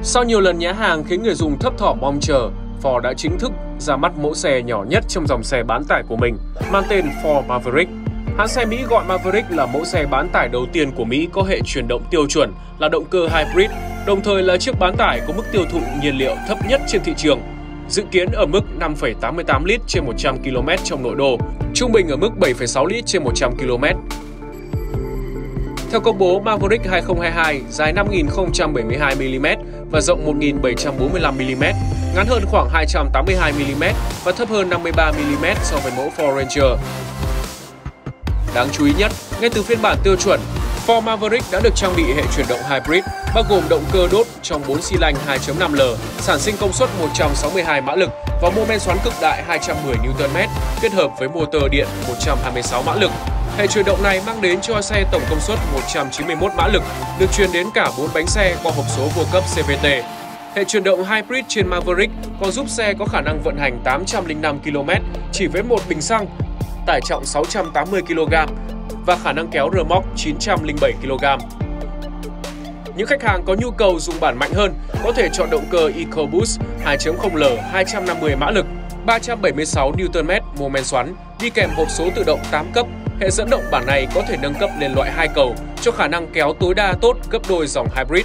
Sau nhiều lần nhá hàng khiến người dùng thấp thỏm mong chờ, Ford đã chính thức ra mắt mẫu xe nhỏ nhất trong dòng xe bán tải của mình, mang tên Ford Maverick. Hãng xe Mỹ gọi Maverick là mẫu xe bán tải đầu tiên của Mỹ có hệ chuyển động tiêu chuẩn là động cơ hybrid, đồng thời là chiếc bán tải có mức tiêu thụ nhiên liệu thấp nhất trên thị trường. Dự kiến ở mức 5,88 lít trên 100 km trong nội đô, trung bình ở mức 7,6 lít trên 100 km. Theo công bố, Maverick 2022 dài 5.072mm và rộng 1.745mm, ngắn hơn khoảng 282mm và thấp hơn 53mm so với mẫu Ford Ranger. Đáng chú ý nhất, ngay từ phiên bản tiêu chuẩn, Ford Maverick đã được trang bị hệ chuyển động hybrid, bao gồm động cơ đốt trong 4 xi lanh 2.5L, sản sinh công suất 162 mã lực và mô men xoắn cực đại 210 Nm kết hợp với motor điện 126 mã lực. Hệ chuyển động này mang đến cho xe tổng công suất 191 mã lực, được truyền đến cả 4 bánh xe qua hộp số vô cấp CVT. Hệ chuyển động hybrid trên Maverick còn giúp xe có khả năng vận hành 805 km chỉ với một bình xăng, tải trọng 680 kg và khả năng kéo rơ moóc 907 kg. Những khách hàng có nhu cầu dùng bản mạnh hơn có thể chọn động cơ EcoBoost 2.0L 250 mã lực, 376 Nm mô men xoắn, đi kèm hộp số tự động 8 cấp. Hệ dẫn động bản này có thể nâng cấp lên loại 2 cầu cho khả năng kéo tối đa tốt gấp đôi dòng hybrid.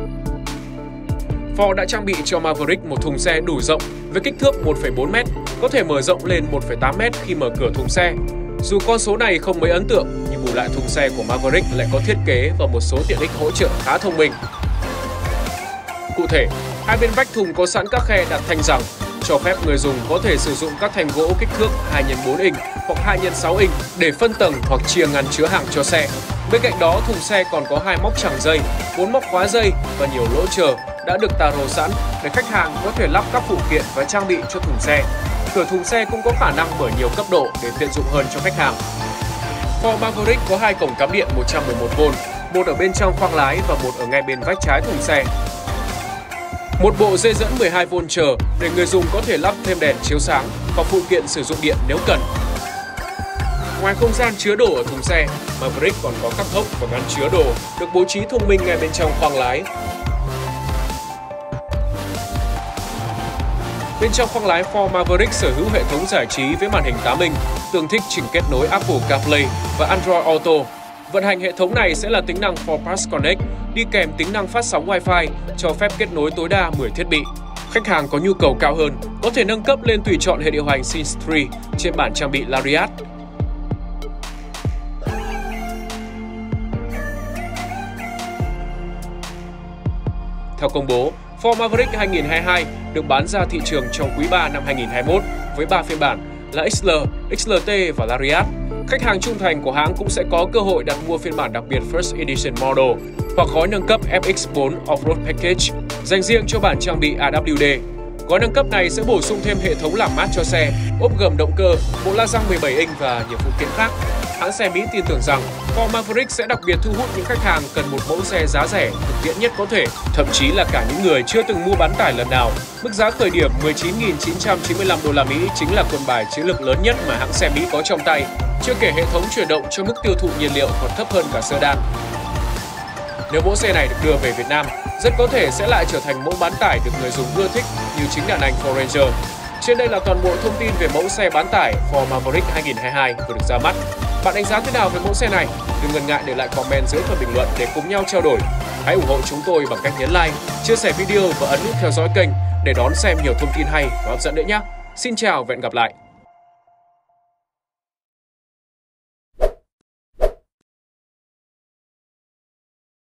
Ford đã trang bị cho Maverick một thùng xe đủ rộng với kích thước 1,4m, có thể mở rộng lên 1,8m khi mở cửa thùng xe. Dù con số này không mấy ấn tượng, nhưng bù lại thùng xe của Maverick lại có thiết kế và một số tiện ích hỗ trợ khá thông minh. Cụ thể, hai bên vách thùng có sẵn các khe đặt thanh rằng, cho phép người dùng có thể sử dụng các thanh gỗ kích thước 2x4 inch hoặc 2x6 inch để phân tầng hoặc chia ngăn chứa hàng cho xe. Bên cạnh đó, thùng xe còn có 2 móc chẳng dây, 4 móc khóa dây và nhiều lỗ chờ đã được taro sẵn để khách hàng có thể lắp các phụ kiện và trang bị cho thùng xe. Cửa thùng xe cũng có khả năng mở nhiều cấp độ để tiện dụng hơn cho khách hàng. Ford Maverick có 2 cổng cắm điện 111V, một ở bên trong khoang lái và một ở ngay bên vách trái thùng xe. Một bộ dây dẫn 12V chờ để người dùng có thể lắp thêm đèn chiếu sáng và phụ kiện sử dụng điện nếu cần. Ngoài không gian chứa đồ ở thùng xe, Maverick còn có các hốc và ngăn chứa đồ được bố trí thông minh ngay bên trong khoang lái. Bên trong khoang lái, Ford Maverick sở hữu hệ thống giải trí với màn hình 8 inch, tương thích trình kết nối Apple CarPlay và Android Auto. Vận hành hệ thống này sẽ là tính năng Ford Pass Connect, đi kèm tính năng phát sóng Wi-Fi, cho phép kết nối tối đa 10 thiết bị. Khách hàng có nhu cầu cao hơn có thể nâng cấp lên tùy chọn hệ điều hành Sense 3 trên bản trang bị Lariat. Theo công bố, Ford Maverick 2022 được bán ra thị trường trong quý 3 năm 2021 với 3 phiên bản là XL, XLT và Lariat. Khách hàng trung thành của hãng cũng sẽ có cơ hội đặt mua phiên bản đặc biệt First Edition Model hoặc gói nâng cấp FX4 Off-Road Package dành riêng cho bản trang bị AWD. Gói nâng cấp này sẽ bổ sung thêm hệ thống làm mát cho xe, ốp gầm động cơ, bộ la răng 17 inch và nhiều phụ kiện khác. Hãng xe Mỹ tin tưởng rằng Ford Maverick sẽ đặc biệt thu hút những khách hàng cần một mẫu xe giá rẻ, thực tiễn nhất có thể, thậm chí là cả những người chưa từng mua bán tải lần nào. Mức giá khởi điểm 19.995 đô la Mỹ chính là quân bài chiến lược lớn nhất mà hãng xe Mỹ có trong tay. Chưa kể hệ thống chuyển động cho mức tiêu thụ nhiên liệu còn thấp hơn cả sedan. Nếu mẫu xe này được đưa về Việt Nam, rất có thể sẽ lại trở thành mẫu bán tải được người dùng ưa thích như chính đàn anh Ford Ranger. Trên đây là toàn bộ thông tin về mẫu xe bán tải Ford Maverick 2022 vừa được ra mắt. Bạn đánh giá thế nào về mẫu xe này? Đừng ngần ngại để lại comment dưới phần bình luận để cùng nhau trao đổi. Hãy ủng hộ chúng tôi bằng cách nhấn like, chia sẻ video và ấn nút theo dõi kênh để đón xem nhiều thông tin hay và hấp dẫn nữa nhé. Xin chào và hẹn gặp lại!